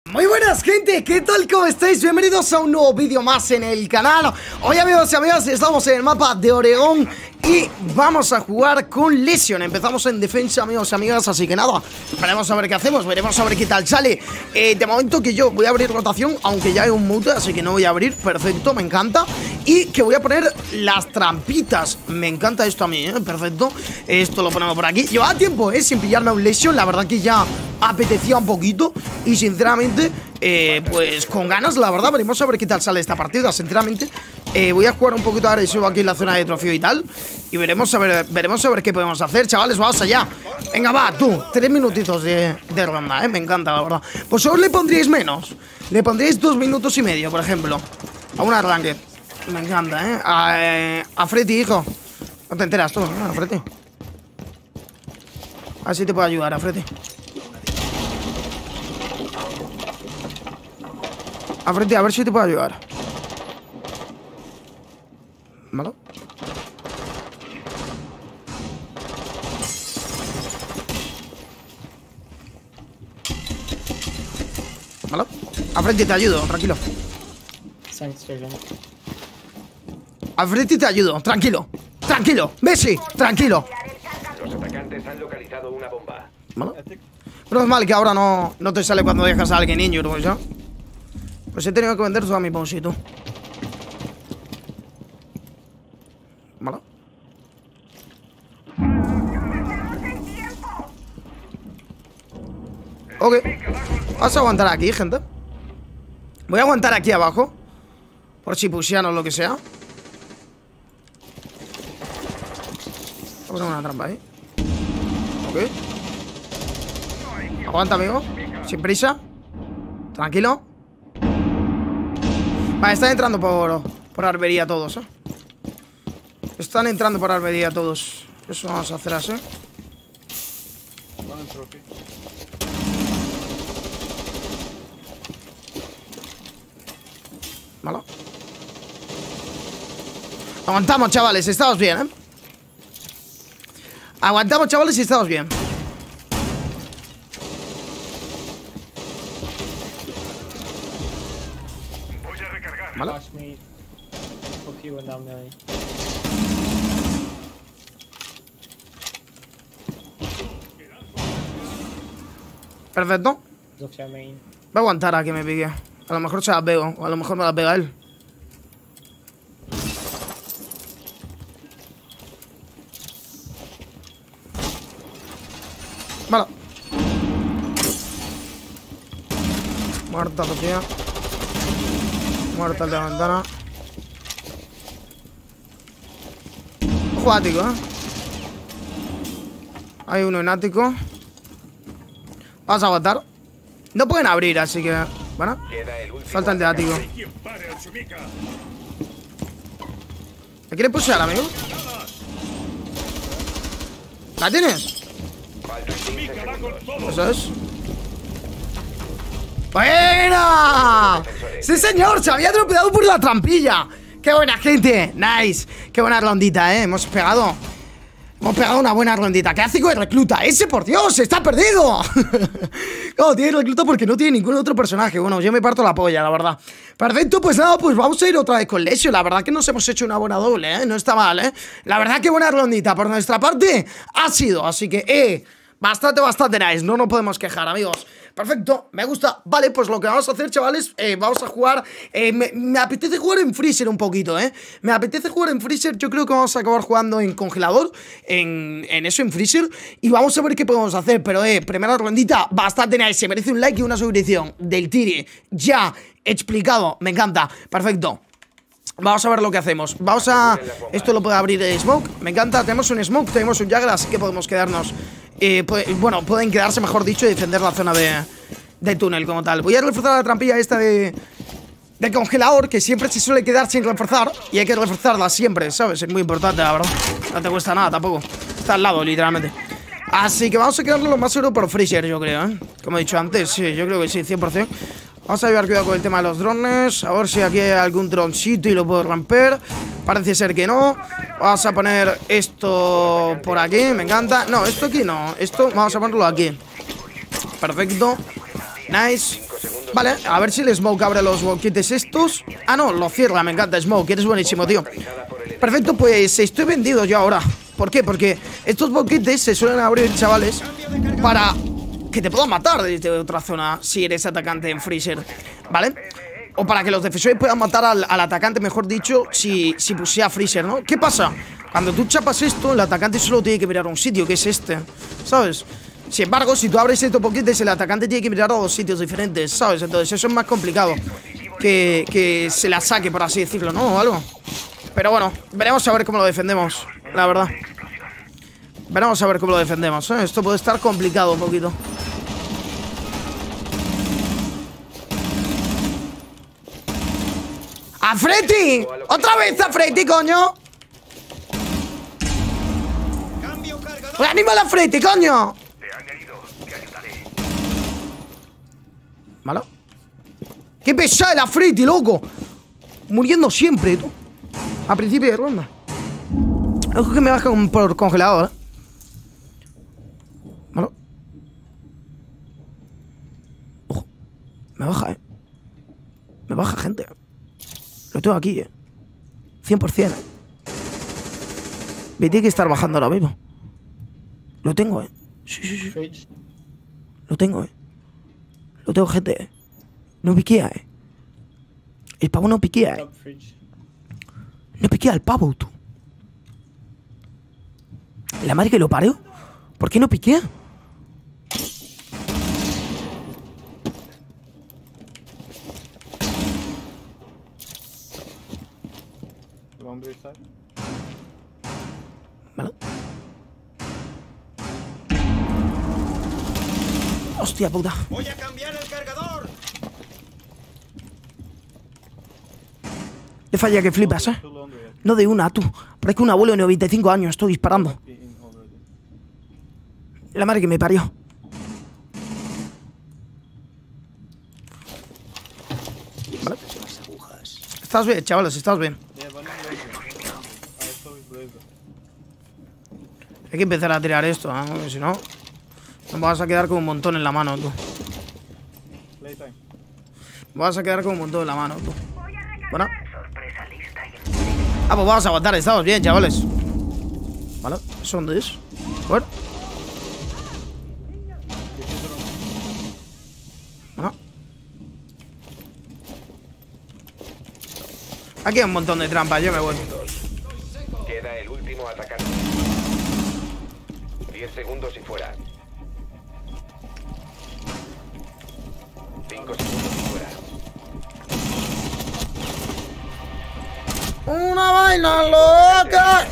Muy buenas, gente, ¿qué tal? ¿Cómo estáis? Bienvenidos a un nuevo vídeo más en el canal. Hoy, amigos y amigas, estamos en el mapa de Oregón y vamos a jugar con Lesion. Empezamos en defensa, amigos y amigas, así que nada, veremos a ver qué hacemos, veremos a ver qué tal sale. De momento que yo voy a abrir rotación, aunque ya hay un mute, así que no voy a abrir, perfecto, me encanta. Y que voy a poner las trampitas, me encanta esto a mí, perfecto. Esto lo ponemos por aquí. Llevaba tiempo, sin pillarme un Lesion, la verdad que ya apetecía un poquito y sinceramente pues con ganas, la verdad. Veremos a ver qué tal sale esta partida, sinceramente. Voy a jugar un poquito agresivo aquí en la zona de trofeo y tal, y veremos a ver qué podemos hacer, chavales. Vamos allá. Venga, va, tú, 3 minutitos de ronda, me encanta, la verdad. Pues solo le pondríais menos, le pondríais 2 minutos y medio, por ejemplo, a un arranque. Me encanta, a Freddy, hijo. No te enteras tú, ¿no? A Freddy. A ver si te puedo ayudar, a Freddy. A Freddy, a ver si te puedo ayudar. ¿Vale? ¿Vale? A Freddy te ayudo, tranquilo. A Freddy te ayudo, tranquilo. Tranquilo, Messi, tranquilo. Los atacantes han localizado una bomba. ¿Vale? Pero es mal que ahora no te sale cuando dejas a alguien injured, pues ya. Pues he tenido que vender toda mi pausito. ¿Vale? Ok. Vas a aguantar aquí, gente. Voy a aguantar aquí abajo, por si pusieran o lo que sea. Voy a poner una trampa ahí. Ok. Aguanta, amigo. Sin prisa. Tranquilo. Vale, están entrando por arbería todos, Están entrando por arbería todos. Eso vamos a hacer así. Vale. Aguantamos, chavales, estamos bien, Aguantamos, chavales, y estamos bien. ¿Vale? Perfecto. Voy a aguantar a que me pique. A lo mejor se la pego, o a lo mejor me la pega él. Vale. Muerta la tía. Muerta el de la ventana. Ojo ático, Hay uno en ático. Vamos a aguantar. No pueden abrir, así que... Bueno, falta el de ático. ¿Me quieres pushear, amigo? ¿La tienes? Eso es. ¡Buena! ¡Sí, señor! Se había dropeado por la trampilla. ¡Qué buena, gente! ¡Nice! ¡Qué buena rondita, Hemos pegado una buena rondita. ¿Qué hace con el recluta? ¡Ese, por Dios! ¡Está perdido! No, tiene recluta porque no tiene ningún otro personaje. Bueno, yo me parto la polla, la verdad. Perfecto, pues nada, pues vamos a ir otra vez con Lesion. La verdad que nos hemos hecho una buena doble, No está mal, La verdad que buena rondita por nuestra parte ha sido. Así que, bastante nice. No nos podemos quejar, amigos. Perfecto, me gusta. Vale, pues lo que vamos a hacer, chavales, vamos a jugar. Me apetece jugar en freezer un poquito, Me apetece jugar en freezer. Yo creo que vamos a acabar jugando en congelador, en freezer. Y vamos a ver qué podemos hacer. Pero, primera rondita, bastante nice. Se merece un like y una suscripción del Tiri. Ya explicado, me encanta. Perfecto. Vamos a ver lo que hacemos. Vamos a... Esto lo puede abrir el Smoke. Me encanta, tenemos un Smoke, tenemos un Jagger, así que podemos quedarnos. Bueno, pueden quedarse, mejor dicho, y defender la zona de túnel como tal. Voy a reforzar la trampilla esta de congelador, que siempre se suele quedar sin reforzar. Y hay que reforzarla siempre, ¿sabes? Es muy importante, la verdad. No te cuesta nada tampoco. Está al lado, literalmente. Así que vamos a quedarlo lo más seguro por freezer, yo creo, Como he dicho antes, sí, yo creo que sí, 100%. Vamos a llevar cuidado con el tema de los drones. A ver si aquí hay algún droncito y lo puedo romper. Parece ser que no. Vamos a poner esto por aquí, me encanta. No, esto aquí no. Esto vamos a ponerlo aquí. Perfecto. Nice. Vale, a ver si el Smoke abre los boquetes estos. Ah, no, lo cierra, me encanta Smoke, eres buenísimo, tío. Perfecto, pues estoy vendido yo ahora. ¿Por qué? Porque estos boquetes se suelen abrir, chavales, para que te puedan matar desde otra zona si eres atacante en Freezer, ¿vale? O para que los defensores puedan matar al atacante, mejor dicho, si pusea Freezer, ¿no? ¿Qué pasa? Cuando tú chapas esto, el atacante solo tiene que mirar a un sitio, que es este, ¿sabes? Sin embargo, si tú abres estos boquetes, el atacante tiene que mirar a dos sitios diferentes, ¿sabes? Entonces eso es más complicado que se la saque, por así decirlo, ¿no? O algo. Pero bueno, veremos a ver cómo lo defendemos, la verdad. Veremos a ver cómo lo defendemos, ¿eh? Esto puede estar complicado un poquito. ¡A Freddy! ¡Otra vez a Freddy, coño! ¡Anima a la Freddy, coño! ¿Malo? ¡Qué pesada la Freddy, loco! Muriendo siempre, tú. A principio de ronda. Ojo que me baja por congelador, ¿eh? ¿Malo? Ojo. Me baja, ¿eh? Me baja, gente. Lo tengo aquí, 100%. Me tiene que estar bajando ahora mismo. Lo tengo, Sí. Lo tengo, Lo tengo, gente, No piquea, El pavo no piquea, No piquea el pavo, tú. La madre que lo parió. ¿Por qué no piquea? Vale. Hostia puta. Voy a cambiar el cargador. Le falla que flipas, No de una, tú. Parezco un abuelo de 95 años, estoy disparando. La madre que me parió. Vale. Estás bien, chavales, estás bien. Hay que empezar a tirar esto, porque si no, nos vas a quedar con un montón en la mano, tú. Vas a quedar con un montón en la mano, tú. Bueno. Ah, pues vamos a aguantar, estamos bien, chavales. Vale, ¿eso dónde es? Bueno. Bueno. Aquí hay un montón de trampas, yo me voy. Queda el último atacante. 10 segundos y fuera. 5 segundos y fuera. Una vaina loca.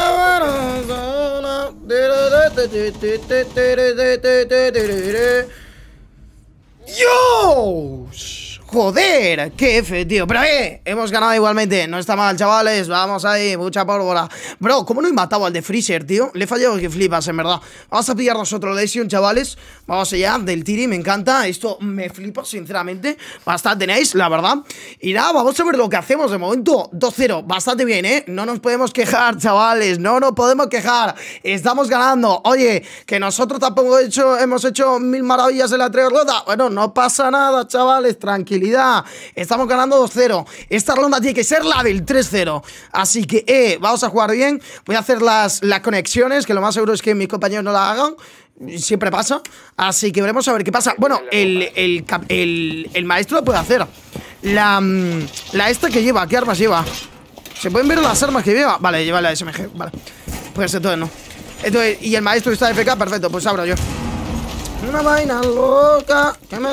¡Yo! Joder, qué F, tío. Pero hemos ganado igualmente. No está mal, chavales. Vamos ahí, mucha pólvora. Bro, ¿cómo no he matado al de Freezer, tío? Le he fallado que flipas, en verdad. Vamos a pillarnos otro Lesion, chavales. Vamos allá, del Tiri, me encanta. Esto me flipa, sinceramente. Bastante nice, la verdad. Y nada, vamos a ver lo que hacemos de momento. 2-0, bastante bien, No nos podemos quejar, chavales. No nos podemos quejar. Estamos ganando. Oye, que nosotros tampoco hemos hecho mil maravillas en la 3 ronda. Bueno, no pasa nada, chavales. Tranquilidad. Estamos ganando 2-0. Esta ronda tiene que ser la del 3-0. Así que, vamos a jugar bien. Voy a hacer las conexiones, que lo más seguro es que mis compañeros no la hagan. Siempre pasa. Así que veremos a ver qué pasa. Bueno, el maestro lo puede hacer. La esta que lleva, ¿qué armas lleva? ¿Se pueden ver las armas que lleva? Vale, lleva la SMG, vale. Pues entonces no. Entonces, y el maestro está FK, perfecto, pues abro yo. Una vaina loca que me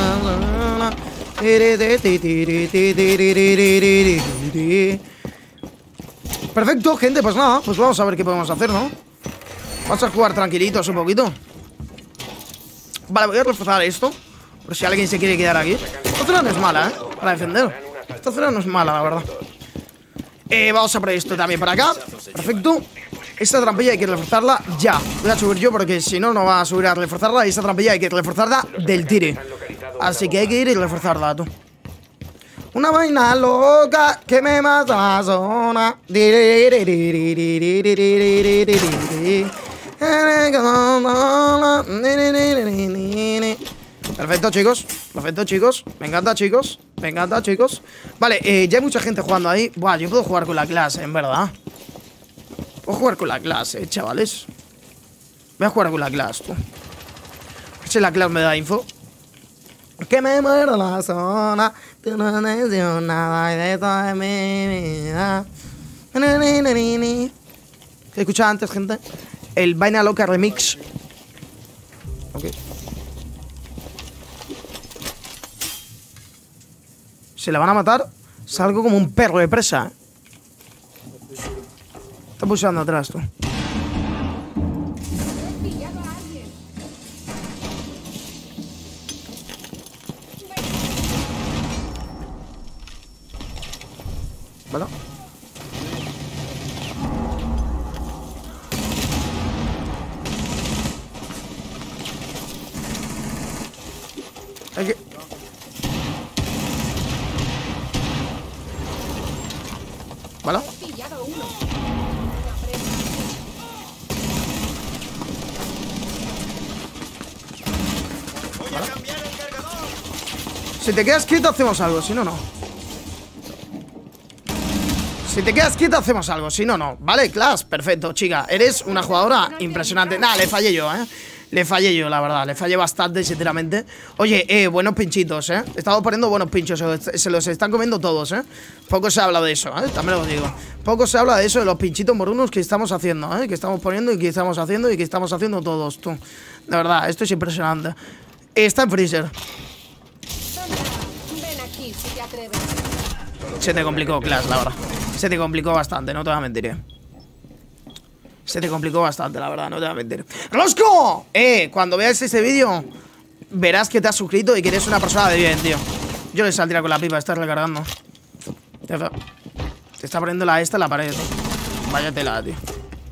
perfecto, gente, pues nada, pues vamos a ver qué podemos hacer, ¿no? Vamos a jugar tranquilitos un poquito. Vale, voy a reforzar esto, por si alguien se quiere quedar aquí. Esta zona no es mala, para defender. Esta zona no es mala, la verdad. Vamos a poner esto también para acá. Perfecto. Esta trampilla hay que reforzarla ya. Voy a subir yo porque si no, no va a subir a reforzarla. Y esta trampilla hay que reforzarla del tire. Así que hay que ir y reforzarla, tú. Una vaina loca que me mata la zona. Perfecto, chicos. Perfecto, chicos. Me encanta, chicos. Me encanta, chicos. Vale, ya hay mucha gente jugando ahí. Buah, yo puedo jugar con la clase, en verdad. Puedo jugar con la clase, chavales. Voy a jugar con la clase, tú. Si la clase me da info. Que me muero la zona. Tú no necesitas nada de toda mi vida. ¿Qué escuchaba antes, gente? El Vaina Loca Remix. Ok. Se la van a matar. Salgo como un perro de presa. Está pulsando atrás, tú. ¿Vale? Hay que... ¿Vale? Voy a cambiar el cargador. Si te quedas quieto hacemos algo, si no, no. Si te quedas quieto hacemos algo, si no, no. Vale, Clash, perfecto, chica. Eres una jugadora impresionante. Nah, le fallé yo, Le fallé yo, la verdad. Le fallé bastante, sinceramente. Oye, buenos pinchitos, He estado poniendo buenos pinchos. Se los están comiendo todos, Poco se habla de eso, También lo digo. Poco se habla de eso, de los pinchitos morunos que estamos haciendo, Que estamos poniendo y que estamos haciendo y que estamos haciendo todos, tú. De verdad, esto es impresionante. Está en freezer. Ven aquí si te atreves. Se te complicó, Clash, la verdad. Se te complicó bastante, no te voy a mentir, Se te complicó bastante, la verdad, no te voy a mentir. ¡Rosco! Cuando veas este vídeo, verás que te has suscrito y que eres una persona de bien, tío. Yo le saldría con la pipa, estás recargando. Te está poniendo la esta en la pared, tío. Vaya tela, tío.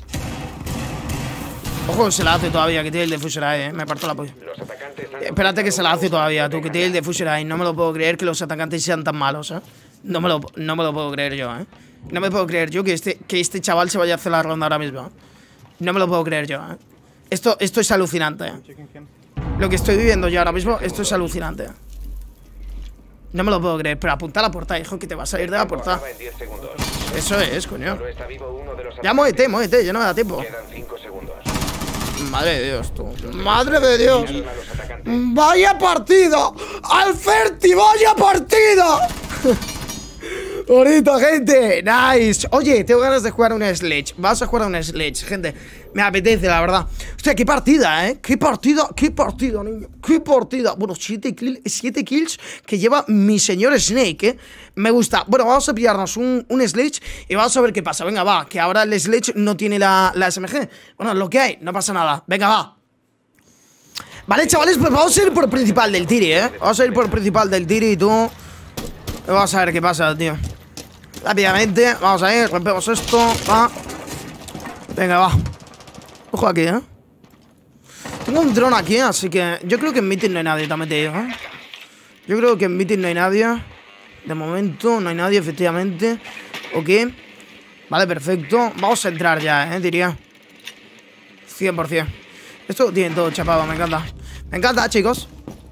Ojo, se la hace todavía, que tiene el defuser ahí, Me parto la polla. Espérate que se la hace todavía, tú, que tiene el defuser ahí. No me lo puedo creer que los atacantes sean tan malos, No me lo puedo creer yo, No me puedo creer yo que este chaval se vaya a hacer la ronda ahora mismo, No me lo puedo creer yo, Esto es alucinante, Lo que estoy viviendo yo ahora mismo, esto es alucinante. No me lo puedo creer, pero apunta a la puerta, hijo, que te vas a ir de la puerta. Eso es, coño. Ya muévete, ya no me da tiempo. Madre de Dios, tú. Madre de Dios. ¡Vaya partido! ¡Alferti, vaya partido! Bonito, gente. Nice. Oye, tengo ganas de jugar un Sledge. Vamos a jugar a un Sledge, gente. Me apetece, la verdad. Hostia, qué partida, Qué partida, niño. Qué partida. Bueno, 7 kills que lleva mi señor Snake, Me gusta. Bueno, vamos a pillarnos un Sledge y vamos a ver qué pasa. Venga, va. Que ahora el Sledge no tiene la SMG. Bueno, lo que hay, no pasa nada. Venga, va. Vale, chavales, pues vamos a ir por el principal del Tiri, Vamos a ir por el principal del Tiri y tú. Vamos a ver qué pasa, tío. Rápidamente, vamos a ir, rompemos esto. Va. Venga, va. Ojo aquí, Tengo un dron aquí, así que yo creo que en meeting no hay nadie, también te digo, Yo creo que en meeting no hay nadie. De momento no hay nadie, efectivamente. Ok. Vale, perfecto. Vamos a entrar ya, diría 100%. Esto lo tienen todo chapado, me encanta. Me encanta, chicos.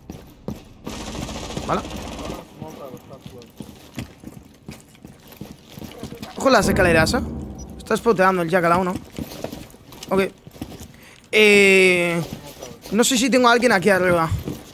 Vale. Ojo las escaleras, Está spoteando el jack a la 1. Ok. No sé si tengo a alguien aquí arriba.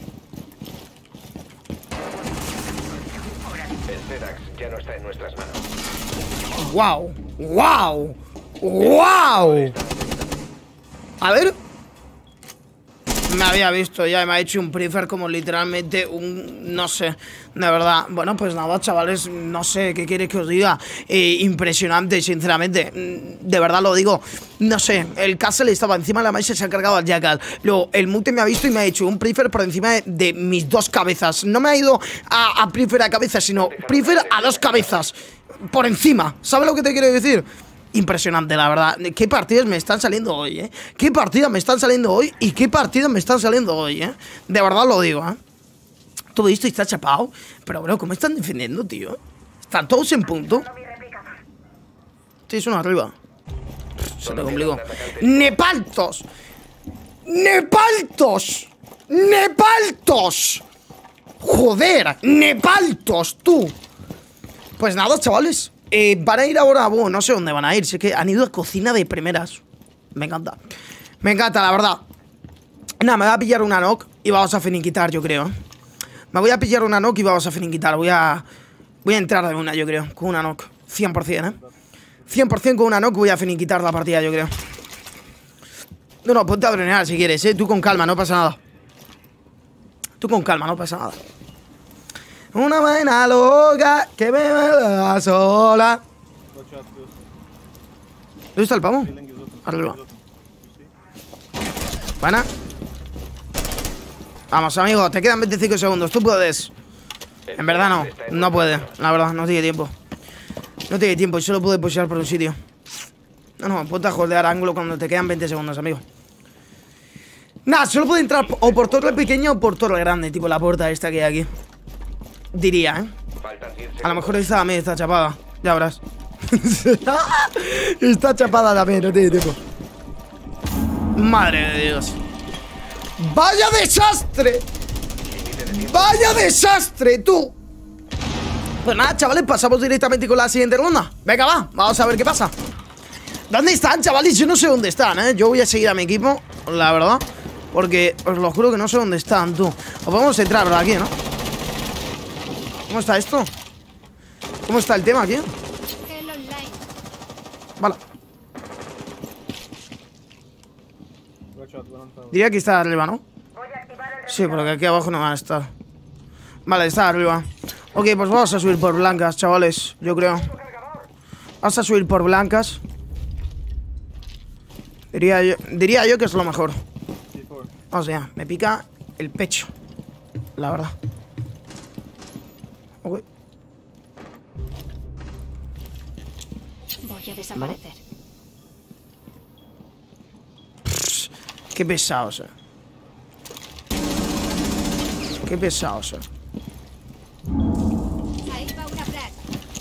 El Zedax ya no está en nuestras manos. ¡Wow! ¡Wow! ¡Wow! A ver. Me había visto ya, me ha hecho un prefer como literalmente un... No sé, de verdad. Bueno, pues nada, chavales, no sé, ¿qué quiere que os diga? Impresionante, sinceramente. De verdad lo digo. No sé, el Castle estaba encima de la mesa y se ha cargado al Jackal. Luego, el Mute me ha visto y me ha hecho un prefer por encima de mis dos cabezas. No me ha ido a prefer a cabeza, sino prefer a dos cabezas. Por encima, ¿sabes lo que te quiero decir? Impresionante, la verdad. ¿Qué partidas me están saliendo hoy, ¿Qué partidas me están saliendo hoy? ¿Y qué partidas me están saliendo hoy, De verdad lo digo, Todo esto está chapado. Pero, bro, ¿cómo están defendiendo, tío? Están todos en punto. Tienes uno arriba. Se te complicó. ¡Nepaltos! ¡Nepaltos! ¡Nepaltos! Joder, Nepaltos, tú. Pues nada, chavales, van a ir ahora, bueno, no sé dónde van a ir. Sé que han ido a cocina de primeras. Me encanta. Me encanta, la verdad. Nada, me voy a pillar una knock y vamos a finiquitar, yo creo. Me voy a pillar una knock y vamos a finiquitar. Voy a entrar de una, yo creo, con una knock. 100%, 100% con una knock voy a finiquitar la partida, yo creo. No, ponte a dronear si quieres, Tú con calma, no pasa nada. Tú con calma, no pasa nada. Una vaina loca que me da sola. ¿Dónde está el pavo? Arriba. Buena. Vamos, amigo, te quedan 25 segundos. Tú puedes. En verdad no, no puede. La verdad, no tiene tiempo. No tiene tiempo y solo puede pushear por un sitio. No, ponte a holdear ángulo cuando te quedan 20 segundos, amigo. Nah, solo puede entrar o por torre pequeña o por torre grande, tipo la puerta esta que hay aquí. Diría, A lo mejor esta también está chapada. Ya verás. Está chapada también, no tiene tiempo. Madre de Dios. ¡Vaya desastre! ¡Vaya desastre, tú! Pues nada, chavales, pasamos directamente con la siguiente ronda. Venga, va, vamos a ver qué pasa. ¿Dónde están, chavales? Yo no sé dónde están, Yo voy a seguir a mi equipo, la verdad. Porque os lo juro que no sé dónde están, tú. O podemos entrar por aquí, ¿no? ¿Cómo está esto? ¿Cómo está el tema aquí? Vale. Diría que está arriba, ¿no? Sí, porque aquí abajo no van a estar. Vale, está arriba. Ok, pues vamos a subir por blancas, chavales. Yo creo. Vamos a subir por blancas. Diría yo que es lo mejor. O sea, me pica el pecho, la verdad. Ok. Voy a desaparecer. Qué pesados, Qué pesados, Ahí va una flash.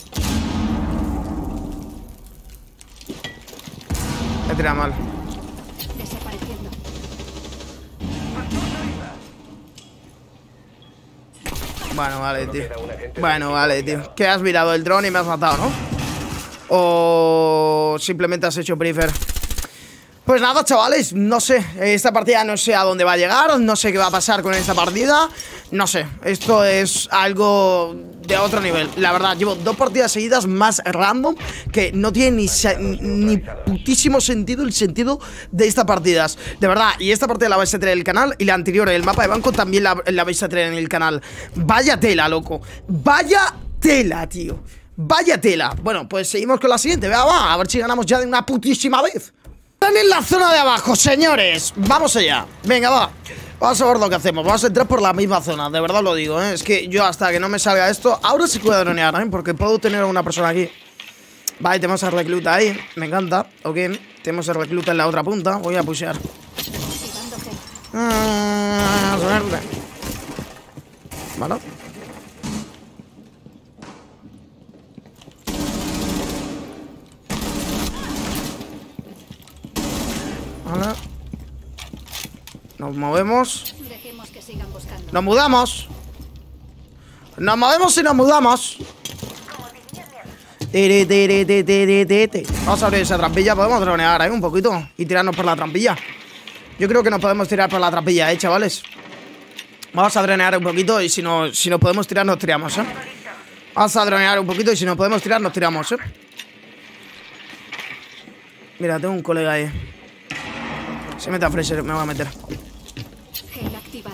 Me tira mal. Desapareciendo. Bueno, vale, tío. Bueno, vale, tío. Que has mirado el dron y me has matado, ¿no? O simplemente has hecho prefer. Pues nada, chavales, no sé. Esta partida no sé a dónde va a llegar. No sé qué va a pasar con esta partida. No sé, esto es algo de otro nivel. La verdad, llevo 2 partidas seguidas más random que no tiene ni putísimo sentido el sentido de estas partidas. De verdad, y esta partida la vais a tener en el canal. Y la anterior, el mapa de banco, también la vais a tener en el canal. Vaya tela, loco. Vaya tela, tío. Vaya tela. Bueno, pues seguimos con la siguiente. Venga, va, a ver si ganamos ya de una putísima vez. Están en la zona de abajo, señores. Vamos allá. Venga, va. Vamos a ver lo que hacemos. Vamos a entrar por la misma zona. De verdad lo digo, Es que yo hasta que no me salga esto. Ahora sí puedo dronear, Porque puedo tener a una persona aquí. Vale, tenemos al recluta ahí. Me encanta. Ok. Tenemos al recluta en la otra punta. Voy a pushear. Suerte. Vale. Vale. Nos movemos. Dejemos que sigan buscando. Nos mudamos. Nos movemos y nos mudamos. Vamos a abrir esa trampilla. Podemos dronear, un poquito. Y tirarnos por la trampilla. Yo creo que nos podemos tirar por la trampilla, chavales. Vamos a dronear un poquito. Y si nos podemos tirar, nos tiramos, Vamos a dronear un poquito. Y si nos podemos tirar, nos tiramos, Mira, tengo un colega ahí. Se mete a Fraser, me voy a meter. Gel activado.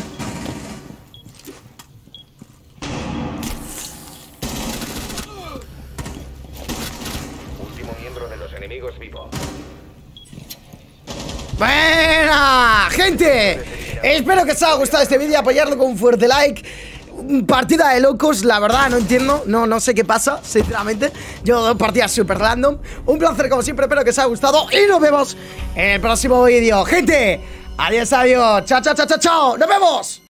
Último miembro de los enemigos vivo. ¡Buena! ¡Gente! Espero que os haya gustado este vídeo. Apoyarlo con un fuerte like. Partida de locos, la verdad, no entiendo. No sé qué pasa, sinceramente. Yo 2 partidas super random. Un placer como siempre, espero que os haya gustado. Y nos vemos en el próximo vídeo. Gente, adiós, adiós. Chao, chao, chao, chao, chao. Nos vemos.